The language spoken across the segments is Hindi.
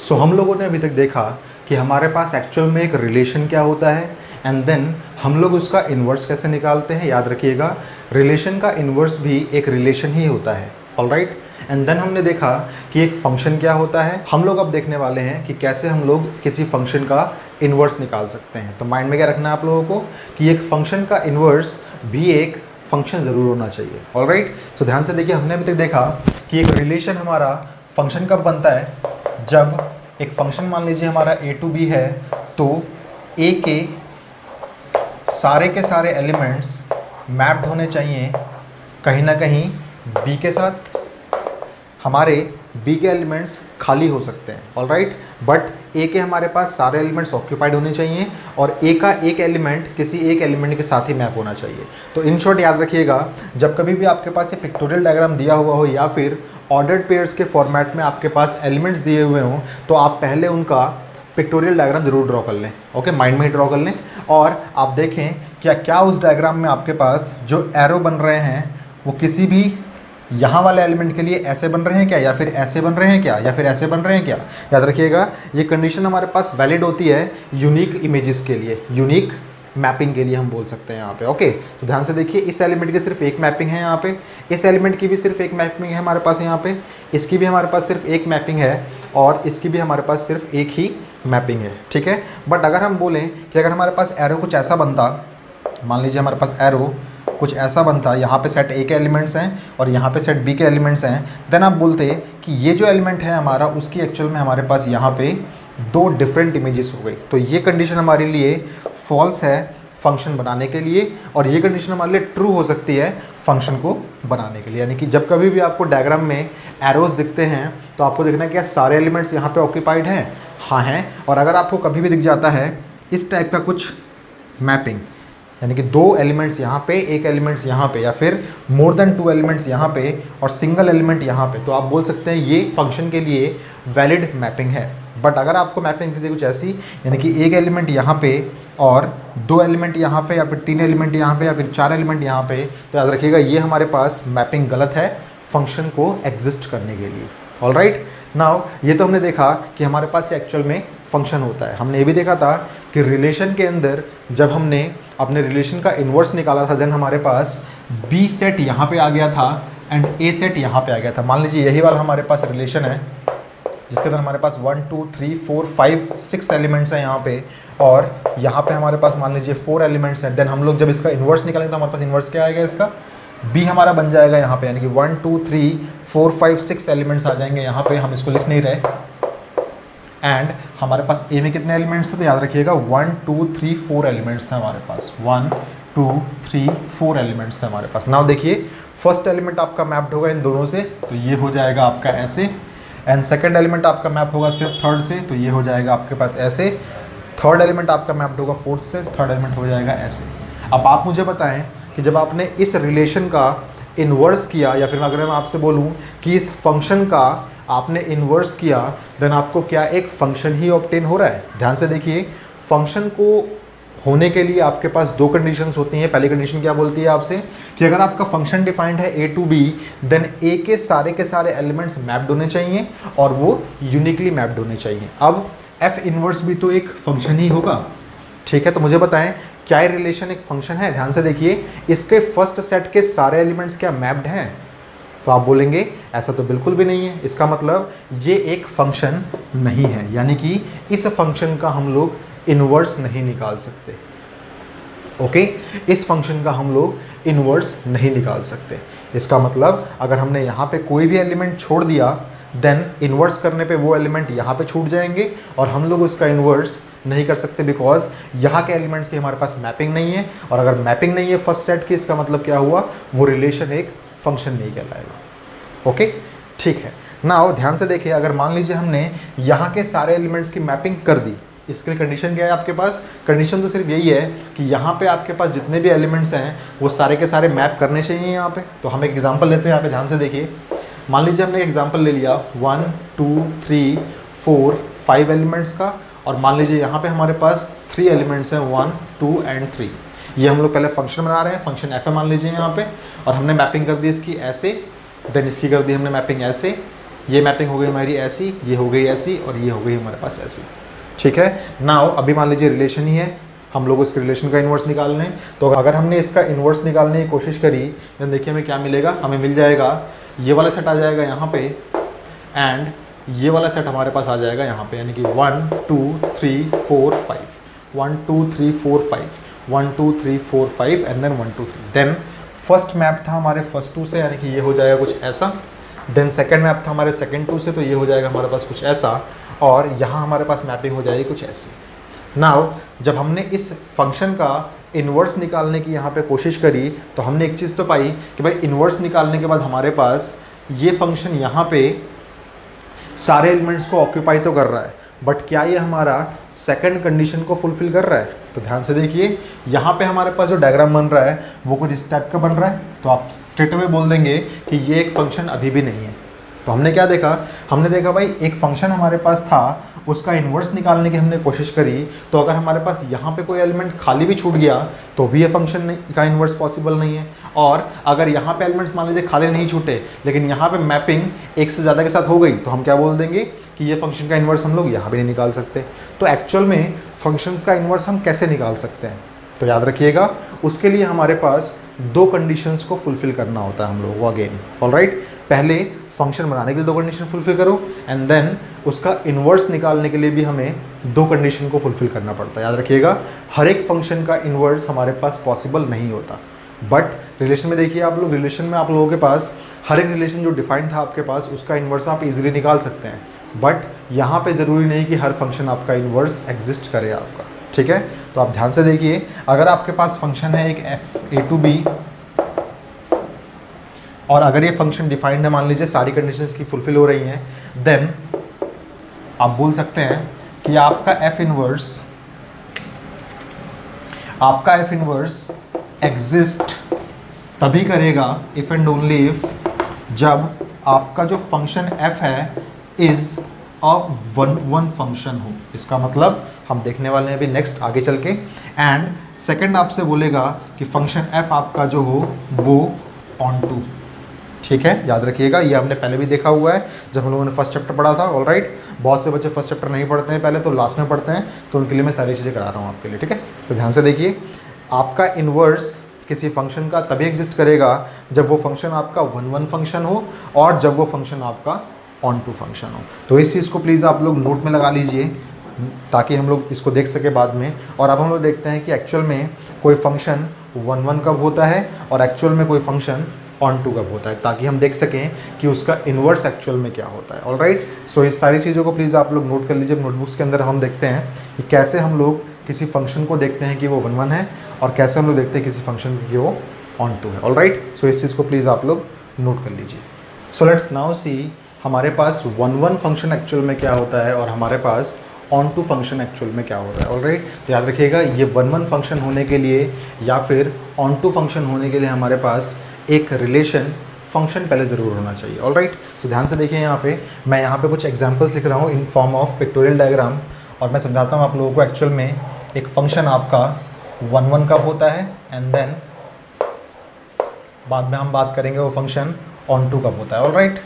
सो हम लोगों ने अभी तक देखा कि हमारे पास एक्चुअल में एक रिलेशन क्या होता है एंड देन हम लोग उसका इन्वर्स कैसे निकालते हैं। याद रखिएगा, रिलेशन का इन्वर्स भी एक रिलेशन ही होता है। ऑलराइट, एंड देन हमने देखा कि एक फंक्शन क्या होता है। हम लोग अब देखने वाले हैं कि कैसे हम लोग किसी फंक्शन का इन्वर्स निकाल सकते हैं। तो माइंड में क्या रखना है आप लोगों को कि एक फंक्शन का इन्वर्स भी एक फंक्शन ज़रूर होना चाहिए। ऑलराइट, तो ध्यान से देखिए, हमने अभी तक देखा कि एक रिलेशन हमारा फंक्शन कब बनता है, जब एक फंक्शन मान लीजिए हमारा a टू b है, तो a के सारे एलिमेंट्स मैप्ड होने चाहिए कहीं ना कहीं b के साथ। हमारे b के एलिमेंट्स खाली हो सकते हैं, ऑलराइट, बट a के हमारे पास सारे एलिमेंट्स ऑक्यूपाइड होने चाहिए और a का एक एलिमेंट किसी एक एलिमेंट के साथ ही मैप होना चाहिए। तो इन शॉर्ट याद रखिएगा, जब कभी भी आपके पास ये पिक्टोरियल डायग्राम दिया हुआ हो या फिर ऑर्डर्ड पेयर्स के फॉर्मेट में आपके पास एलिमेंट्स दिए हुए हों, तो आप पहले उनका पिक्टोरियल डायग्राम जरूर ड्रॉ कर लें। ओके, माइंड में ही ड्रॉ कर लें और आप देखें क्या उस डायग्राम में आपके पास जो एरो बन रहे हैं वो किसी भी यहाँ वाले एलिमेंट के लिए ऐसे बन रहे हैं क्या, या फिर ऐसे बन रहे हैं क्या, या फिर ऐसे बन रहे हैं क्या। याद रखिएगा, ये कंडीशन हमारे पास वैलिड होती है यूनिक इमेजेस के लिए, यूनिक मैपिंग के लिए हम बोल सकते हैं यहाँ पे। ओके, तो ध्यान से देखिए, इस एलिमेंट की सिर्फ एक मैपिंग है यहाँ पे, इस एलिमेंट की भी सिर्फ एक मैपिंग है हमारे पास यहाँ पे, इसकी भी हमारे पास सिर्फ एक मैपिंग है और इसकी भी हमारे पास सिर्फ एक ही मैपिंग है। ठीक है, बट अगर हम बोलें कि अगर हमारे पास एरो कुछ ऐसा बनता, मान लीजिए हमारे पास एरो कुछ ऐसा बनता, यहाँ पे सेट ए के एलिमेंट्स हैं और यहाँ पे सेट बी के एलिमेंट्स हैं, देन आप बोलते कि ये जो एलिमेंट है हमारा, उसकी एक्चुअल में हमारे पास यहाँ पे दो डिफरेंट इमेजेस हो गई। तो ये कंडीशन हमारे लिए फॉल्स है फंक्शन बनाने के लिए, और ये कंडीशन हमारे लिए ट्रू हो सकती है फंक्शन को बनाने के लिए। यानी कि जब कभी भी आपको डायग्राम में एरोज दिखते हैं तो आपको देखना है कि सारे एलिमेंट्स यहाँ पे ऑक्यूपाइड हैं, हाँ हैं, और अगर आपको कभी भी दिख जाता है इस टाइप का कुछ मैपिंग, यानी कि दो एलिमेंट्स यहाँ पे, एक एलिमेंट्स यहाँ पे, या फिर मोर देन टू एलिमेंट्स यहाँ पे और सिंगल एलिमेंट यहाँ पे, तो आप बोल सकते हैं ये फंक्शन के लिए वैलिड मैपिंग है। बट अगर आपको मैपिंग दिखती है कुछ ऐसी, यानी कि एक एलिमेंट यहाँ पे और दो एलिमेंट यहाँ पे, या फिर तीन एलिमेंट यहाँ पे, या फिर चार एलिमेंट यहाँ पे, तो याद रखिएगा ये हमारे पास मैपिंग गलत है फंक्शन को एग्जिस्ट करने के लिए। ऑलराइट, नाउ ये तो हमने देखा कि हमारे पास एक्चुअल में फंक्शन होता है। हमने ये भी देखा था कि रिलेशन के अंदर जब हमने अपने रिलेशन का इन्वर्स निकाला था, देन हमारे पास बी सेट यहाँ पे आ गया था एंड ए सेट यहाँ पे आ गया था। मान लीजिए यही वाला हमारे पास रिलेशन है जिसके अंदर हमारे पास 1 2 3 4 5 6 एलिमेंट्स हैं यहाँ पे, और यहाँ पे हमारे पास मान लीजिए 4 एलिमेंट्स हैं। देन हम लोग जब इसका इन्वर्स निकालेंगे तो हमारे पास इन्वर्स क्या आएगा, इसका बी हमारा बन जाएगा यहाँ पे, यानी कि 1 2 3 4 5 6 एलिमेंट्स आ जाएंगे यहाँ पे, हम इसको लिख नहीं रहे। एंड हमारे पास ए में कितने एलिमेंट्स थे, तो याद रखिएगा 1 2 3 4 एलिमेंट्स थे हमारे पास, 1 2 3 4 एलिमेंट्स थे हमारे पास। नाउ देखिए, फर्स्ट एलिमेंट आपका मैप्ड होगा इन दोनों से, तो ये हो जाएगा आपका ऐसे, एंड सेकंड एलिमेंट आपका मैप होगा सिर्फ थर्ड से, तो ये हो जाएगा आपके पास ऐसे। थर्ड एलिमेंट आपका मैप्ड होगा फोर्थ से, थर्ड एलिमेंट हो जाएगा ऐसे। अब आप मुझे बताएं कि जब आपने इस रिलेशन का इन्वर्स किया, या फिर अगर मैं आपसे बोलूँ कि इस फंक्शन का आपने इन्वर्स किया, देन आपको क्या एक फंक्शन ही ऑब्टेन हो रहा है। ध्यान से देखिए, फंक्शन को होने के लिए आपके पास दो कंडीशंस होती हैं। पहली कंडीशन क्या बोलती है आपसे कि अगर आपका फंक्शन डिफाइंड है a to b, then a के सारे एलिमेंट्स मैप्ड होने चाहिए और वो यूनिकली मैप्ड होने चाहिए। अब f इन्वर्स भी तो एक फंक्शन ही होगा, ठीक है। तो मुझे बताएं क्या ये रिलेशन एक फंक्शन है। ध्यान से देखिए, इसके फर्स्ट सेट के सारे एलिमेंट्स क्या मैप्ड हैं, तो आप बोलेंगे ऐसा तो बिल्कुल भी नहीं है, इसका मतलब ये एक फंक्शन नहीं है, यानी कि इस फंक्शन का हम लोग इन्वर्स नहीं निकाल सकते। ओके, इस फंक्शन का हम लोग इन्वर्स नहीं निकाल सकते। इसका मतलब अगर हमने यहाँ पे कोई भी एलिमेंट छोड़ दिया, देन इन्वर्स करने पे वो एलिमेंट यहाँ पे छूट जाएंगे और हम लोग उसका इन्वर्स नहीं कर सकते, बिकॉज यहाँ के एलिमेंट्स की हमारे पास मैपिंग नहीं है, और अगर मैपिंग नहीं है फर्स्ट सेट की, इसका मतलब क्या हुआ, वो रिलेशन एक फंक्शन नहीं कहलाएगा। ओके, ठीक है। नाउ ध्यान से देखिए, अगर मान लीजिए हमने यहाँ के सारे एलिमेंट्स की मैपिंग कर दी, इसके लिए कंडीशन क्या है आपके पास, कंडीशन तो सिर्फ यही है कि यहाँ पे आपके पास जितने भी एलिमेंट्स हैं वो सारे के सारे मैप करने चाहिए यहाँ पे। तो हम एक एग्जांपल लेते हैं यहाँ पे, ध्यान से देखिए। मान लीजिए हमने एक एग्जांपल ले लिया 1 2 3 4 5 एलिमेंट्स का, और मान लीजिए यहाँ पे हमारे पास 3 एलिमेंट्स हैं 1 2 एंड 3। ये हम लोग पहले फंक्शन बना रहे हैं, फंक्शन एफ मान लीजिए यहाँ पे, और हमने मैपिंग कर दी इसकी ऐसे, देन इसकी कर दी हमने मैपिंग ऐसे, ये मैपिंग हो गई हमारी ऐसी, ये हो गई ऐसी, और ये हो गई हमारे पास ऐसी। ठीक है, नाउ अभी मान लीजिए रिलेशन ही है, हम लोग इस रिलेशन का इन्वर्स निकाल लें। तो अगर हमने इसका इन्वर्स निकालने की कोशिश करी तो देखिए हमें क्या मिलेगा, हमें मिल जाएगा ये वाला सेट आ जाएगा यहाँ पे, एंड ये वाला सेट हमारे पास आ जाएगा यहाँ पे, यानी कि 1 2 3 4 5, 1 2 3 4 5, 1 2 3 4 5 and then 1 2 3। Then first map था हमारे फर्स्ट टू से, यानी कि ये हो जाएगा कुछ ऐसा। देन सेकंड मैप था हमारे सेकंड टू से, तो ये हो जाएगा हमारे पास कुछ ऐसा, और यहाँ हमारे पास मैपिंग हो जाएगी कुछ ऐसी। नाउ जब हमने इस फंक्शन का इन्वर्स निकालने की यहाँ पे कोशिश करी तो हमने एक चीज़ तो पाई कि भाई इन्वर्स निकालने के बाद हमारे पास ये फंक्शन यहाँ पे सारे एलिमेंट्स को ऑक्यूपाई तो कर रहा है, बट क्या ये हमारा सेकंड कंडीशन को फुलफिल कर रहा है? तो ध्यान से देखिए, यहाँ पे हमारे पास जो डायग्राम बन रहा है वो कुछ इस टाइप का बन रहा है, तो आप स्ट्रेट अवे बोल देंगे कि ये एक फंक्शन अभी भी नहीं है। तो हमने क्या देखा, हमने देखा भाई एक फंक्शन हमारे पास था, उसका इन्वर्स निकालने की हमने कोशिश करी, तो अगर हमारे पास यहाँ पे कोई एलिमेंट खाली भी छूट गया तो भी ये फंक्शन का इन्वर्स पॉसिबल नहीं है। और अगर यहाँ पे एलिमेंट्स मान लीजिए खाली नहीं छूटे लेकिन यहाँ पे मैपिंग एक से ज़्यादा के साथ हो गई, तो हम क्या बोल देंगे कि ये फंक्शन का इन्वर्स हम लोग यहाँ भी नहीं निकाल सकते। तो एक्चुअल में फंक्शंस का इन्वर्स हम कैसे निकाल सकते हैं? तो याद रखिएगा, उसके लिए हमारे पास दो कंडीशंस को फुलफिल करना होता है हम लोगों को अगेन। ऑलराइट, पहले फंक्शन बनाने के लिए दो कंडीशन फुलफिल करो, एंड देन उसका इन्वर्स निकालने के लिए भी हमें दो कंडीशन को फुलफिल करना पड़ता है। याद रखिएगा, हर एक फंक्शन का इन्वर्स हमारे पास पॉसिबल नहीं होता, बट रिलेशन में देखिए आप लोग, रिलेशन में आप लोगों के पास हर एक रिलेशन जो डिफाइंड था आपके पास उसका इन्वर्स आप इजीली निकाल सकते हैं, बट यहाँ पे ज़रूरी नहीं कि हर फंक्शन आपका इन्वर्स एग्जिस्ट करे आपका। ठीक है, तो आप ध्यान से देखिए, अगर आपके पास फंक्शन है एक f(a) to b, और अगर ये फंक्शन डिफाइंड है, मान लीजिए सारी कंडीशंस की फुलफिल हो रही हैं, देन आप बोल सकते हैं कि आपका f इनवर्स एग्जिस्ट तभी करेगा इफ़ एंड ओनली इफ जब आपका जो फंक्शन f है इज़ अ वन फंक्शन हो। इसका मतलब हम देखने वाले हैं अभी नेक्स्ट आगे चल के। एंड सेकंड आपसे बोलेगा कि फंक्शन f आपका जो हो वो ऑन टू। ठीक है, याद रखिएगा, ये हमने पहले भी देखा हुआ है जब हम लोगों ने फर्स्ट चैप्टर पढ़ा था। ऑलराइट, बहुत से बच्चे फर्स्ट चैप्टर नहीं पढ़ते हैं पहले, तो लास्ट में पढ़ते हैं, तो उनके लिए मैं सारी चीज़ें करा रहा हूँ आपके लिए। ठीक है, तो ध्यान से देखिए, आपका इन्वर्स किसी फंक्शन का तभी एग्जिस्ट करेगा जब वो फंक्शन आपका वन फंक्शन हो और जब वो फंक्शन आपका ऑन टू फंक्शन हो। तो इस चीज़ को प्लीज़ आप लोग नोट में लगा लीजिए ताकि हम लोग इसको देख सके बाद में। और अब हम लोग देखते हैं कि एक्चुअल में कोई फंक्शन वन कब होता है और एक्चुअल में कोई फंक्शन ऑन टू कब होता है, ताकि हम देख सकें कि उसका इन्वर्स एक्चुअल में क्या होता है। ऑलराइट, सो इस सारी चीज़ों को प्लीज़ आप लोग नोट कर लीजिए नोटबुक्स के अंदर। हम देखते हैं कि कैसे हम लोग किसी फंक्शन को देखते हैं कि वो वन है और कैसे हम लोग देखते हैं किसी फंक्शन की वो ऑन टू है। ऑलराइट, सो इस चीज़ को प्लीज़ आप लोग नोट कर लीजिए। सो लेट्स नाउ सी हमारे पास वन फंक्शन एक्चुअल में क्या होता है और हमारे पास ऑन टू फंक्शन एक्चुअल में क्या होता है। ऑलराइट, तो याद रखिएगा, ये वन फंक्शन होने के लिए या फिर ऑन टू फंक्शन होने के लिए हमारे पास एक रिलेशन फंक्शन पहले ज़रूर होना चाहिए। ऑलराइट, तो ध्यान से देखिए, यहाँ पे मैं यहाँ पे कुछ एग्जांपल्स लिख रहा हूँ in form of pictorial diagram, और मैं समझाता हूँ आप लोगों को एक्चुअल में एक फंक्शन आपका वन कब होता है, एंड देन बाद में हम बात करेंगे वो फंक्शन ऑन टू कब होता है। ऑलराइट,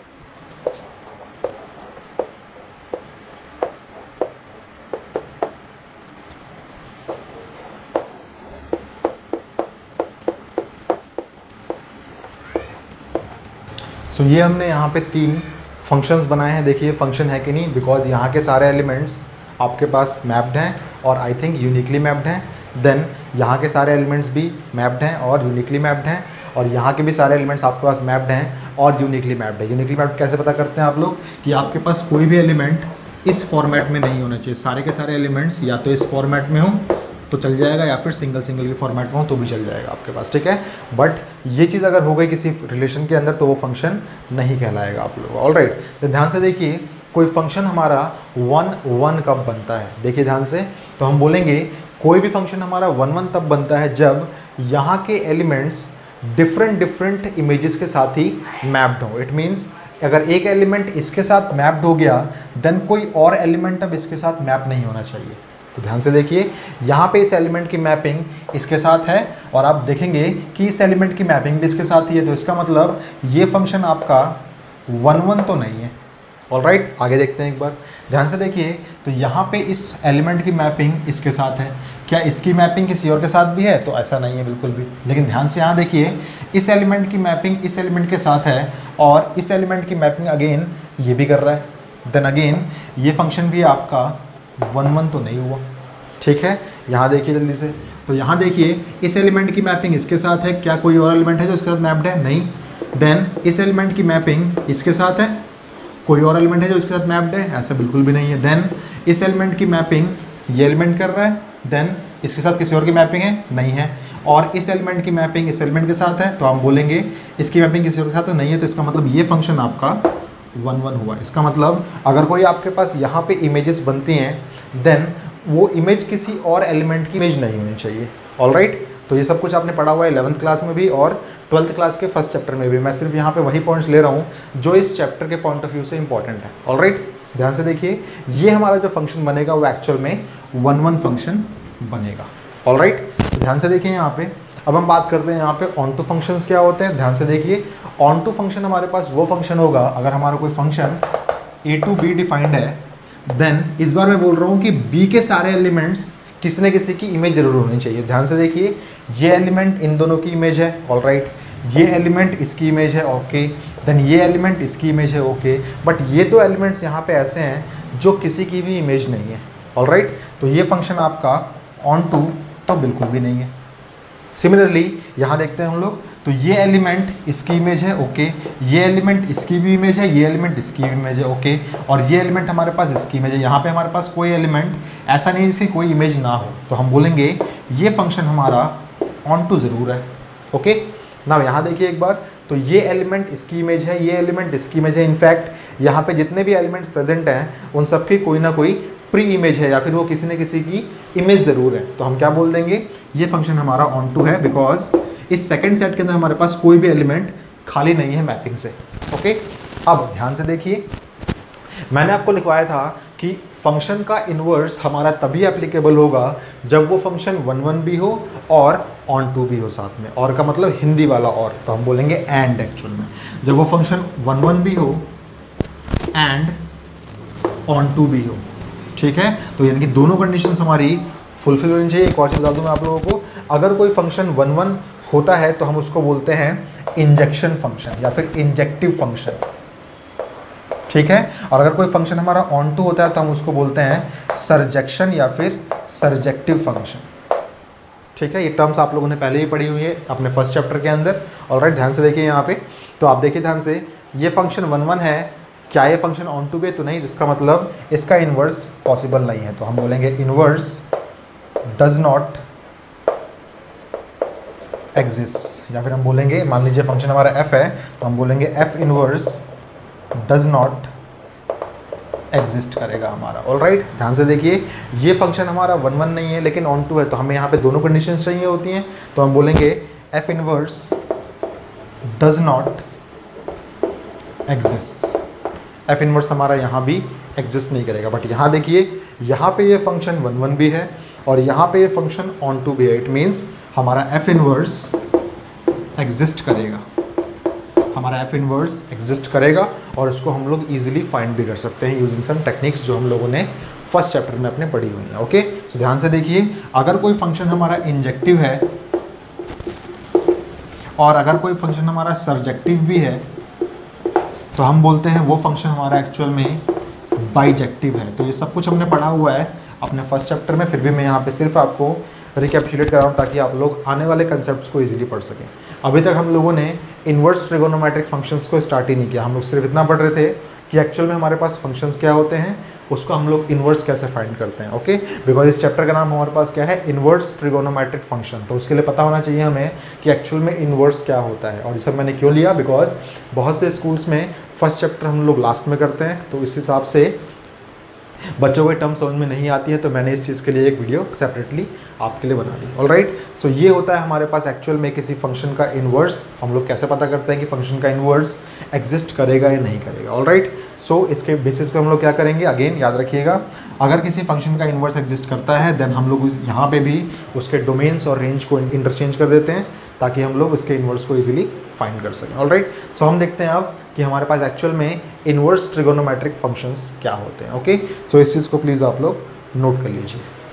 सो ये हमने यहाँ पे तीन फंक्शंस बनाए हैं। देखिए फंक्शन है कि नहीं, बिकॉज यहाँ के सारे एलिमेंट्स आपके पास मैप्ड हैं और आई थिंक यूनिकली मैप्ड हैं। देन यहाँ के सारे एलिमेंट्स भी मैप्ड हैं और यूनिकली मैप्ड हैं, और यहाँ के भी सारे एलिमेंट्स आपके पास मैप्ड हैं और यूनिकली मैप्ड है। यूनिकली मैप्ड कैसे पता करते हैं आप लोग, कि आपके पास कोई भी एलिमेंट इस फॉर्मेट में नहीं होना चाहिए। सारे के सारे एलिमेंट्स या तो इस फॉर्मेट में हो तो चल जाएगा, या फिर सिंगल के फॉर्मेट में हो तो भी चल जाएगा आपके पास। ठीक है, बट ये चीज़ अगर हो गई किसी रिलेशन के अंदर तो वो फंक्शन नहीं कहलाएगा आप लोग। ऑलराइट, तो ध्यान से देखिए, कोई फंक्शन हमारा वन कब बनता है, देखिए ध्यान से, तो हम बोलेंगे कोई भी फंक्शन हमारा वन तब बनता है जब यहाँ के एलिमेंट्स डिफरेंट इमेजेस के साथ ही मैप्ड हो। इट मीन्स अगर एक एलिमेंट इसके साथ मैप्ड हो गया देन कोई और एलिमेंट अब इसके साथ मैप नहीं होना चाहिए। तो ध्यान से देखिए, यहाँ पे इस एलिमेंट की मैपिंग इसके साथ है और आप देखेंगे कि इस एलिमेंट की मैपिंग भी इसके साथ ही है। तो इसका मतलब ये फंक्शन आपका 1 1 तो नहीं है। ऑलराइट, आगे देखते हैं एक बार, ध्यान से देखिए। तो यहाँ पे इस एलिमेंट की मैपिंग इसके साथ है, क्या इसकी मैपिंग किसी और के साथ भी है? तो ऐसा नहीं है बिल्कुल भी। लेकिन ध्यान से यहाँ देखिए, इस एलिमेंट की मैपिंग इस एलिमेंट के साथ है और इस एलिमेंट की मैपिंग अगेन ये भी कर रहा है। देन अगेन ये फंक्शन भी आपका 1 1 तो नहीं हुआ। ठीक है, यहाँ देखिए जल्दी से। तो यहाँ देखिए, इस एलिमेंट की मैपिंग इसके साथ है, क्या कोई और एलिमेंट है जो इसके साथ मैप्ड है? नहीं। देन इस एलिमेंट की मैपिंग इसके साथ है, कोई और एलिमेंट है जो इसके साथ मैप्ड है? ऐसा बिल्कुल भी नहीं है। देन इस एलिमेंट की मैपिंग ये एलिमेंट कर रहा है, देन इसके साथ किसी और की मैपिंग है? नहीं है। और इस एलिमेंट की मैपिंग इस एलिमेंट के साथ है, तो हम बोलेंगे इसकी मैपिंग किसी और के साथ तो नहीं है। तो इसका मतलब ये फंक्शन आपका 1 1 हुआ। इसका मतलब अगर कोई आपके पास यहाँ पे इमेजेस बनती हैं देन वो इमेज किसी और एलिमेंट की इमेज नहीं होनी चाहिए। ऑलराइट, तो ये सब कुछ आपने पढ़ा हुआ है 11th क्लास में भी और 12th क्लास के फर्स्ट चैप्टर में भी। मैं सिर्फ यहाँ पे वही पॉइंट्स ले रहा हूँ जो इस चैप्टर के पॉइंट ऑफ व्यू से इंपॉर्टेंट है। ऑलराइट, ध्यान से देखिए, ये हमारा जो फंक्शन बनेगा वो एक्चुअल में 1 1 फंक्शन बनेगा। ऑलराइट, तो ध्यान से देखिए यहाँ पे। अब हम बात करते हैं यहाँ पे ऑन टू फंक्शंस क्या होते हैं। ध्यान से देखिए, ऑन टू फंक्शन हमारे पास वो फंक्शन होगा अगर हमारा कोई function a to b defined है, देन इस बार मैं बोल रहा हूँ कि b के सारे एलिमेंट्स किसी न किसी की इमेज जरूर होनी चाहिए। ध्यान से देखिए, ये एलिमेंट इन दोनों की इमेज है, ऑलराइट, ये एलिमेंट इसकी इमेज है, ओके, देन ये एलिमेंट इसकी इमेज है, ओके, बट ये दो एलिमेंट्स यहाँ पे ऐसे हैं जो किसी की भी इमेज नहीं है। ऑलराइट, तो ये फंक्शन आपका ऑन टू तो बिल्कुल भी नहीं है। सिमिलरली यहाँ देखते हैं हम लोग, तो ये एलिमेंट इसकी इमेज है, ओके, ये एलिमेंट इसकी भी इमेज है, ये एलिमेंट इसकी भी इमेज है, ओके, और ये एलिमेंट हमारे पास इसकी इमेज है। यहाँ पे हमारे पास कोई एलिमेंट ऐसा नहीं जिसकी कोई इमेज ना हो, तो हम बोलेंगे ये फंक्शन हमारा ऑन टू ज़रूर है। ओके, ना यहाँ देखिए एक बार, तो ये एलिमेंट इसकी इमेज है, ये एलिमेंट इसकी इमेज है। इनफैक्ट यहाँ पे जितने भी एलिमेंट्स प्रेजेंट हैं उन सबकी कोई ना कोई प्री इमेज है या फिर वो किसी न किसी की इमेज ज़रूर है। तो हम क्या बोल देंगे, ये फंक्शन हमारा ऑन टू है बिकॉज इस सेकंड सेट के अंदर हमारे पास कोई भी एलिमेंट खाली नहीं है मैपिंग से। ओके, अब ध्यान से देखिए, मैंने आपको लिखवाया था कि फंक्शन का इन्वर्स हमारा तभी एप्लीकेबल होगा जब वो फंक्शन 1 1 भी हो और ऑन टू भी हो साथ में। और का मतलब हिंदी वाला और, तो हम बोलेंगे एंड। एक्चुअल में जब वो फंक्शन 1 1 भी हो एंड ऑन टू भी हो, ठीक है, तो यानी कि दोनों कंडीशंस हमारी फुलफिल होनी चाहिए। एक और चीज़ बता दूँ मैं आप लोगों को, अगर कोई फंक्शन 1 1 होता है तो हम उसको बोलते हैं इंजेक्शन फंक्शन या फिर इंजेक्टिव फंक्शन, ठीक है, और अगर कोई फंक्शन हमारा ऑन टू होता है तो हम उसको बोलते हैं सरजेक्शन या फिर सरजेक्टिव फंक्शन। ठीक है, ये टर्म्स आप लोगों ने पहले ही पढ़ी हुई है अपने फर्स्ट चैप्टर के अंदर। ऑलराइट, ध्यान से देखिए यहाँ पे, तो आप देखिए ध्यान से, ये फंक्शन 1 1 है, क्या ये फंक्शन ऑन टू भी तो नहीं, जिसका मतलब इसका इन्वर्स पॉसिबल नहीं है। तो हम बोलेंगे इन्वर्स डज नॉट एग्जिस्ट, या फिर हम बोलेंगे, मान लीजिए फंक्शन हमारा f है तो हम बोलेंगे f inverse does not exist करेगा हमारा। ऑलराइट, ध्यान से देखिए, ये फंक्शन हमारा 1 1 नहीं है लेकिन ऑन टू है, तो हमें यहाँ पे दोनों कंडीशंस चाहिए होती हैं। तो हम बोलेंगे f inverse does not exist. f inverse हमारा यहाँ भी एग्जिस्ट नहीं करेगा, बट यहाँ देखिए, यहाँ पे ये फंक्शन 1 1 भी है और यहाँ पे ये फंक्शन ऑन टू भी है। इट मीन्स हमारा f इनवर्स एग्जिस्ट करेगा, हमारा f इनवर्स एग्जिस्ट करेगा और उसको हम लोग इजीली फाइंड भी कर सकते हैं यूजिंग सम टेक्निक्स जो हम लोगों ने फर्स्ट चैप्टर में अपने पढ़ी हुई है। ओके, तो ध्यान से देखिए, अगर कोई फंक्शन हमारा इंजेक्टिव है और अगर कोई फंक्शन हमारा सरजेक्टिव भी है तो हम बोलते हैं वो फंक्शन हमारा एक्चुअल में बाइजेक्टिव है। तो ये सब कुछ हमने पढ़ा हुआ है अपने फर्स्ट चैप्टर में, फिर भी मैं यहाँ पे सिर्फ आपको रिकैपिचुलेट कर रहा हूँ ताकि आप लोग आने वाले कंसेप्ट्स को इजीली पढ़ सकें। अभी तक हम लोगों ने इन्वर्स ट्रिगोनोमेट्रिक फंक्शंस को स्टार्ट ही नहीं किया, हम लोग सिर्फ इतना पढ़ रहे थे कि एक्चुअल में हमारे पास फंक्शंस क्या होते हैं, उसको हम लोग इन्वर्स कैसे फाइंड करते हैं। ओके, बिकॉज इस चैप्टर का नाम हमारे पास क्या है, इन्वर्स ट्रिगोनोमेट्रिक फंक्शन, तो उसके लिए पता होना चाहिए हमें कि एक्चुअल में इन्वर्स क्या होता है। और ये सब मैंने क्यों लिया, बिकॉज बहुत से स्कूल्स में फर्स्ट चैप्टर हम लोग लास्ट में करते हैं, तो इस हिसाब से बच्चों को टर्म समझ में नहीं आती है, तो मैंने इस चीज़ के लिए एक वीडियो सेपरेटली आपके लिए बना दी। ऑलराइट, सो ये होता है हमारे पास एक्चुअल में किसी फंक्शन का इन्वर्स, हम लोग कैसे पता करते हैं कि फंक्शन का इन्वर्स एग्जिस्ट करेगा या नहीं करेगा। ऑलराइट, सो इसके बेसिस पे हम लोग क्या करेंगे, अगेन याद रखिएगा, अगर किसी फंक्शन का इन्वर्स एग्जिस्ट करता है देन हम लोग यहाँ पे भी उसके डोमेन्स और रेंज को इंटरचेंज कर देते हैं ताकि हम लोग उसके इन्वर्स को ईजिली फाइंड कर सकें। ऑलराइट, सो हम देखते हैं अब कि हमारे पास एक्चुअल में इन्वर्स ट्रिगोनोमेट्रिक फंक्शंस क्या होते हैं। ओके, सो इस चीज़ को प्लीज़ आप लोग नोट कर लीजिए।